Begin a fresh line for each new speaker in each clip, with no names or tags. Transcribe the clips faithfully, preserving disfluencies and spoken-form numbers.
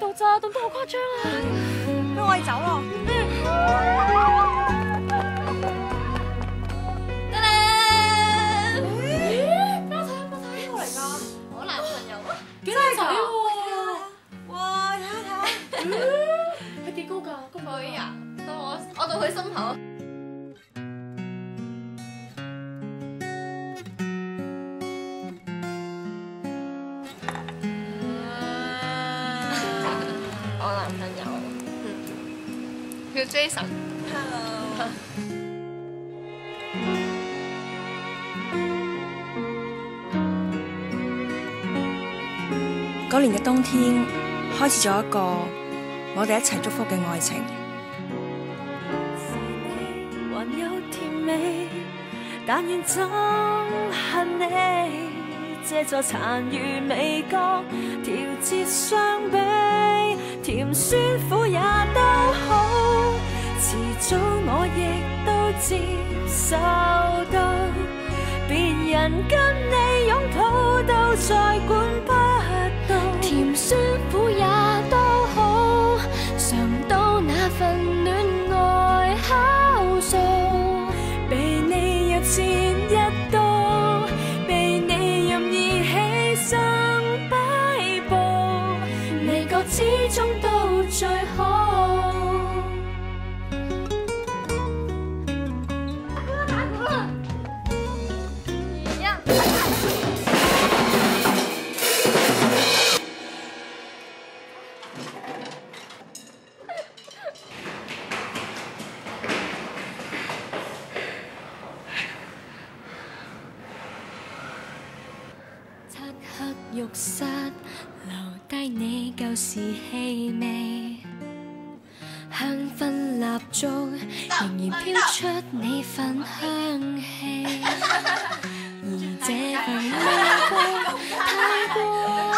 度咋，凍得好誇張啊！
咁我哋走咯。
得啦！咦？俾我睇，俾我睇，邊個嚟㗎？我男朋友啊！幾靚仔喎！
哇！睇下睇下，
佢幾高㗎？
佢啊，到我我到佢心口。我男朋友，嗯，叫 Jason。Hello。
嗰年嘅冬天，開始咗一個我哋一齊祝福嘅愛情。還有甜美，但願憎恨你，這座殘餘味覺調節傷悲，甜酸苦也都好，遲早我亦都接受到，別人跟你擁抱到再管不到，
甜酸苦也都好，嘗到那份戀愛酵素，
被你入前一刀，被你任意犧牲擺布，
未覺始終都最好。浴室留低你舊時氣味，香薰蠟燭仍然飄出你份香氣，而這份味道太過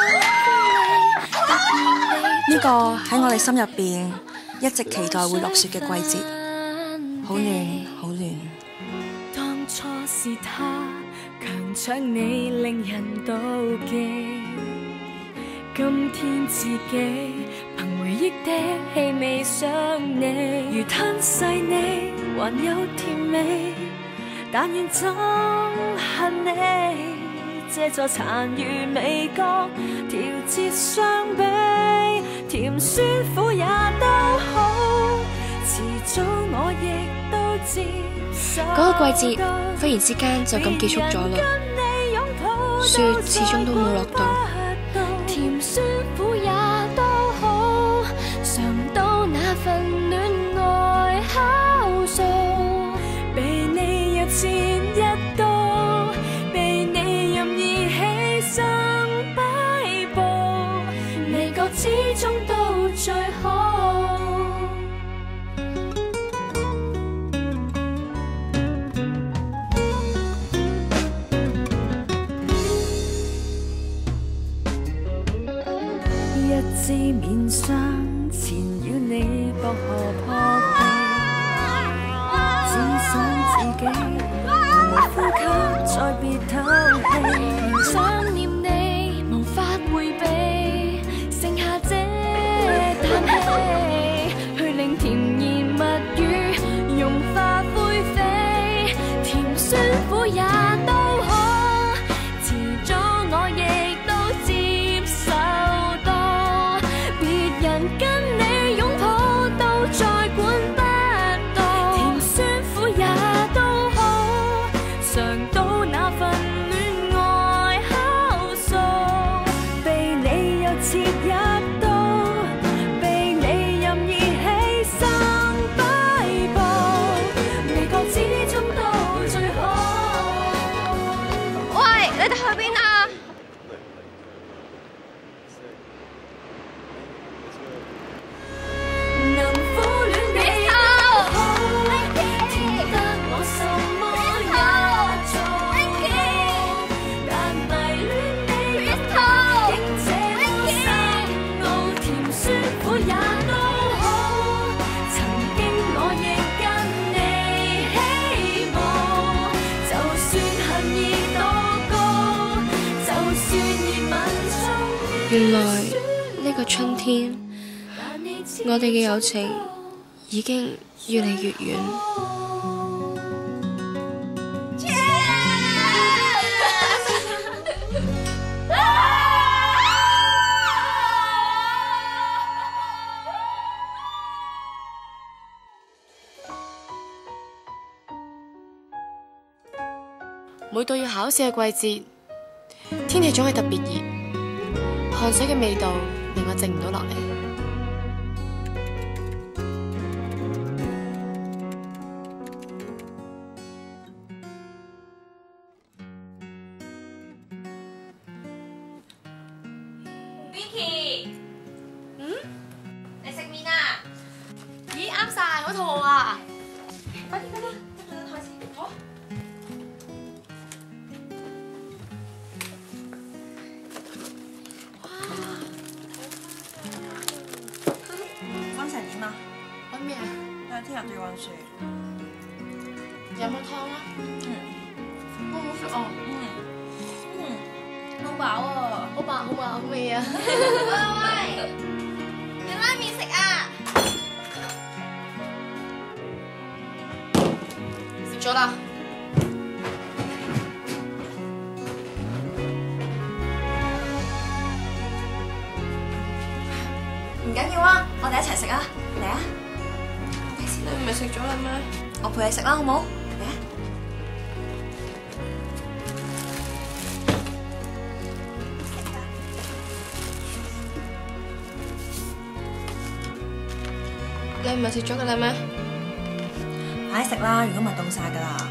鋒利。
呢個喺我哋心入邊一直期待會落雪嘅季節，好暖好暖。當初是他強搶你，令人妒忌。今天自己憑回憶的氣味想你，如吞噬你，還有甜美，但願憎恨你，這座殘餘味覺調節傷悲，甜酸苦也都好，遲早我亦都接受。
嗰個季節忽然之間就咁結束咗啦，雪始終都冇落到。
甜酸苦也都好，嘗到那份戀愛酵素，
被你入前一刀，被你任意犧牲擺布，
未覺始終都最好。
一支面霜纏繞你薄荷撲鼻，只想自己無呼吸，再別透氣。
想念你無法迴避，剩下這啖氣，去令甜言蜜語融化灰飛，甜酸苦也都好，遲早我亦都接受到，別人跟你擁抱到再管不到，
甜酸苦也都好，嘗到那份戀愛酵素，被你又切一刀，被你任意犧牲擺布，未覺始終都最好。
喂，你哋去邊啊？
能苦戀你都好，甜得我什麼也做到，但迷戀你一套，竟這麼深奧，甜酸苦也都好，曾經我亦跟你起舞，就算恨意多高，就算熱吻中，
原來呢個春天我哋嘅友情已經越嚟越遠。
每到要考試嘅季節，天氣總係特別熱，汗水嘅味道令我靜唔到落嚟。
Vicky，
嗯？
你食麵啊？
咦，啱晒，好肚餓啊！
快啲快啲，等陣台先。好。
溫成點啊？
揾咩啊？
因為聽日都要溫書。
有冇湯啊？
嗯。
好好食哦。
嗯。
好飽啊！
好飽好飽，好味啊！
喂喂，有拉麵食啊？
食咗啦。
唔緊要啊，我哋一齊食啊！嚟啊！
你唔係食咗啦咩？
我陪你食啦，好冇？嚟啊！
你唔係食咗噶啦咩？
快啲食啦，如果唔係凍晒噶啦。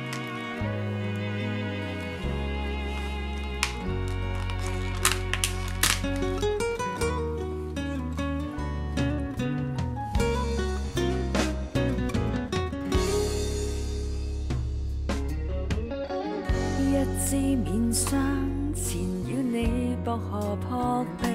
一支面霜纏繞你薄荷撲鼻，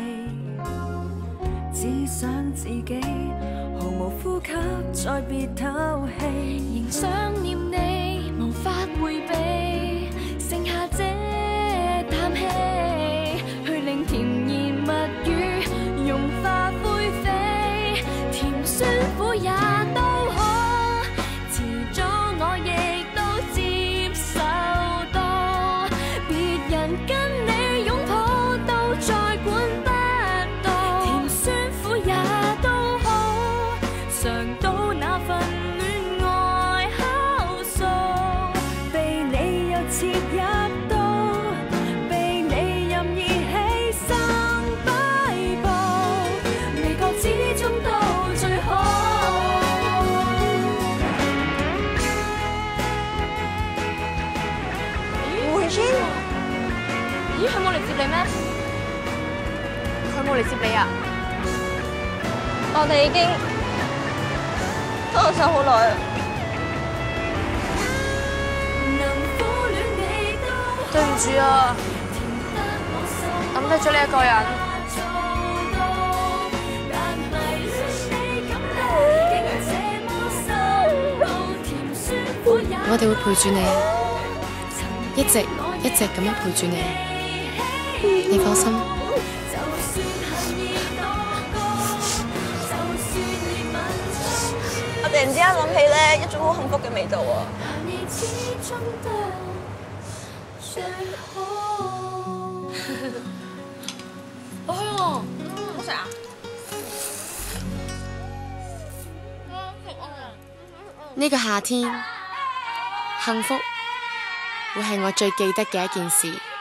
只想自己毫無呼吸，再別透氣。仍想念你，無法迴避，剩下這啖氣，去令甜言蜜語融化灰飛，甜酸苦也都好，遲早我亦都接受到，別人跟你擁抱都再管不到，甜酸苦也都好，嘗到那份戀愛酵素，被你又切入到，被你任意犧牲擺布，未覺始終到最好。
回轉。咦，佢冇嚟接你咩？佢冇嚟接你啊？
我哋已經分咗手好耐啦。
對唔住啊，抌低咗你一個人。我哋會陪住你，一直一直咁樣陪住你，你放心。
我突然之間諗起咧一種好幸福嘅味道啊！
好香啊！
好食啊！
呢個夏天，幸福會係我最記得嘅一件事。